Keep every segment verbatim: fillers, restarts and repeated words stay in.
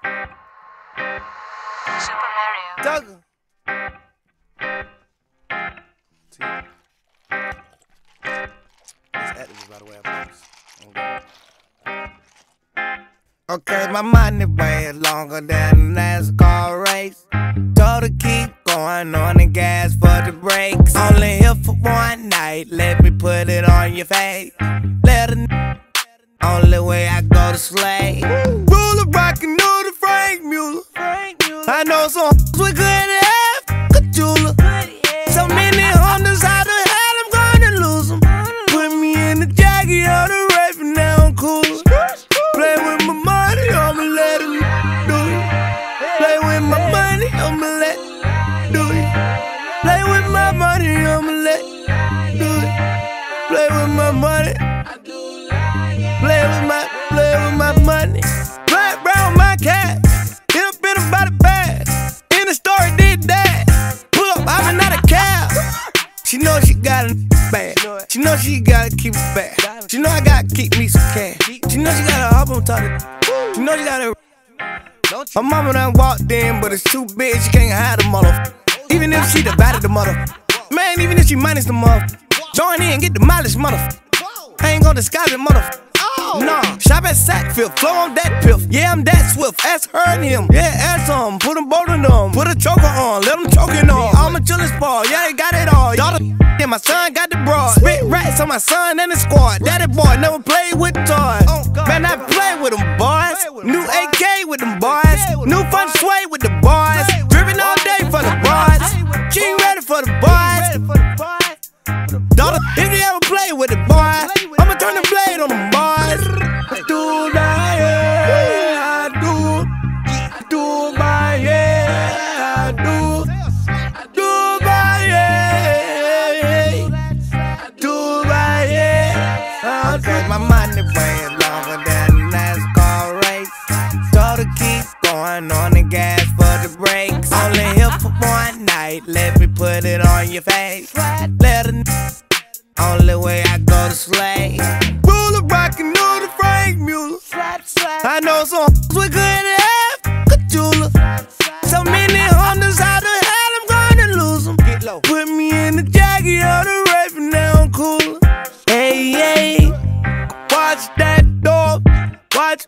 Super Mario. Dugger. It's active, by the way, I promise. Okay, my money way longer than a NASCAR race. Told her keep going on the gas for the brakes. Only here for one night, let me put it on your face. Let her only way I go to slay. Ruler rockin' on the Frank Mueller. I know some we could have a jeweler. So many Hondas, how the hell I'm gonna lose them? Put me in the jacket or the rape and now I'm cool. Play with my money, I'ma let him do it. Play with my money, I'ma let do it. Play with my money, I'ma let do it. Play with my money. Play with my, play with my money. Black, brown, my cat. Hit up in about a bag. In the story, did that. Pull up, I'm not a cab. She know she got it bad. She know she gotta keep it bad. She know I gotta keep me some cash. She know she gotta hop on top of it. She know she gotta. My mama done walked in, but it's too big, she can't hide the mother. Even if she divided the mother. Man, even if she minus the mother. Join in, get the mileage, mother. I ain't gonna disguise it, mother. Nah, shop at Sackfield, flow on that piff. Yeah, I'm that swift, ask her and him. Yeah, ask him, put them both in them. Put a choker on, let them choking on. I'm a chillin' spar, yeah, they got it all. Y'all the and my son got the broad. Spit rats on my son and the squad. Daddy boy never played with toys. Man, I play with them boys. New A K with them boys. New fun sway with the boys. Drippin' all day for the boys. She ain't ready for the boys. Daughter, if you ever play with the boys, I'ma turn the blade on them boys. I do my yeah, I do. I do my yeah, I do. I do my yeah, I do my yeah. I do my money way longer than a NASCAR race. Told her keep going on the gas for the brakes. Only here for one night, let me put it on your face. Let her only way I go to slay. Ruler rockin' on the Frank Mueller. I know some we could have a jeweler. So many Hondas, how the hell I'm gonna lose them? Put me in the jacket or the rape and now I'm cool. Hey, hey, watch that door. Watch,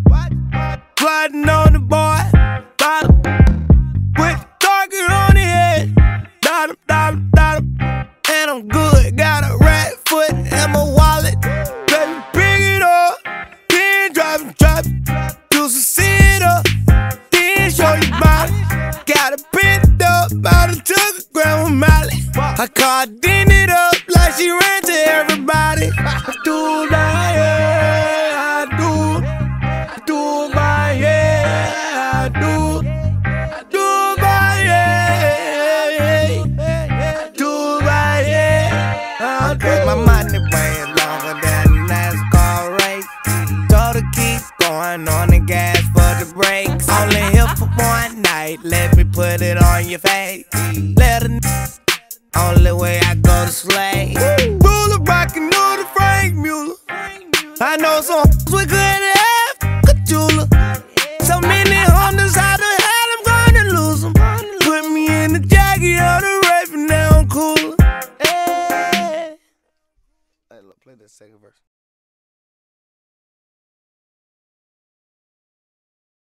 gliding on the boy. Bottom, with the target on the head. Bottom, bottom, bottom. And I'm good, got a rat foot and my wallet. Baby, pick it up, then drive and drop it. Do some sit up, then show you body. Got it pinned up, I done took a Grandma Molly. I cardined it up like she ran to everybody. I do my yeah, I do. I do my yeah, I do. I do my yeah, I do my yeah. I do my money way longer than a NASCAR race. Told her keep going on the gas for the brakes. Only here for one night, let me put it on your face. Let her only way I go to slay. Ruler rockin' on the Frank Mueller. I know some we could have a jeweler. So many Hondas, how the hell I'm gonna lose them? Put me in the jacket or the rape and now I'm cool. Hey, look, play that second verse.